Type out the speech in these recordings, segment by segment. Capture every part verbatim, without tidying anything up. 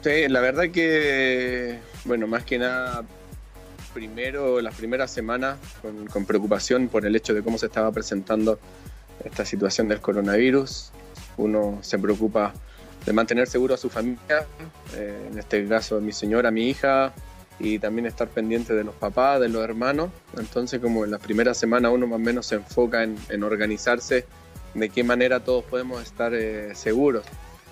Sí, la verdad que, bueno, más que nada, primero, las primeras semanas, con, con preocupación por el hecho de cómo se estaba presentando esta situación del coronavirus. Uno se preocupa de mantener seguro a su familia, eh, en este caso mi señora, mi hija, y también estar pendiente de los papás, de los hermanos. Entonces, como en las primeras semanas uno más o menos se enfoca en, en organizarse de qué manera todos podemos estar eh, seguros.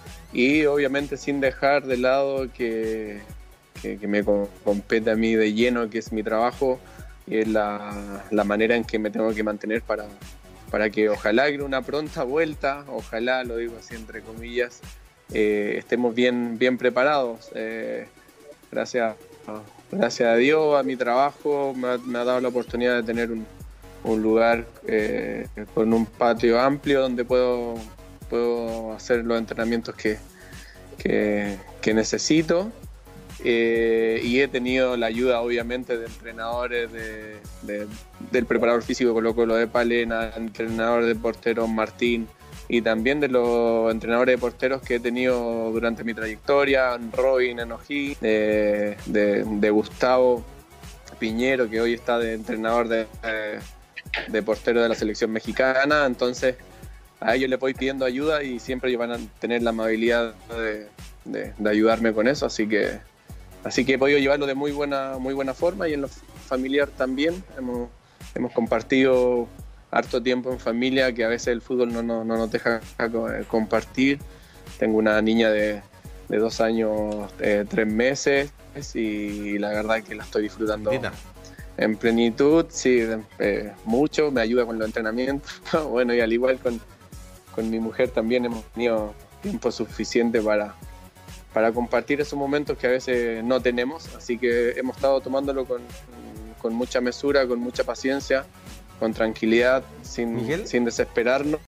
Y obviamente sin dejar de lado que, que, que me compete a mí de lleno, que es mi trabajo, y es la, la manera en que me tengo que mantener para, para que ojalá que una pronta vuelta, ojalá, lo digo así entre comillas, eh, estemos bien, bien preparados. Eh, gracias, gracias a Dios, a mi trabajo, me ha, me ha dado la oportunidad de tener un, un lugar eh, con un patio amplio donde puedo... puedo hacer los entrenamientos que, que, que necesito, eh, y he tenido la ayuda obviamente de entrenadores, de, de, del preparador físico Colo Colo de Palena, entrenador de porteros Martín, y también de los entrenadores de porteros que he tenido durante mi trayectoria, Robin Enojí, de, de, de Gustavo Piñero, que hoy está de entrenador de, de, de portero de la selección mexicana. Entonces a ellos les voy pidiendo ayuda y siempre ellos van a tener la amabilidad de, de, de ayudarme con eso, así que así que he podido llevarlo de muy buena, muy buena forma, y en lo familiar también. Hemos, hemos compartido harto tiempo en familia, que a veces el fútbol no, no, no nos deja compartir. Tengo una niña de, de dos años, eh, tres meses, y la verdad es que la estoy disfrutando Mira. en plenitud, sí, eh, mucho, me ayuda con los entrenamientos. Bueno, y al igual con Con mi mujer también hemos tenido tiempo suficiente para, para compartir esos momentos que a veces no tenemos, así que hemos estado tomándolo con, con mucha mesura, con mucha paciencia, con tranquilidad, sin, sin desesperarnos.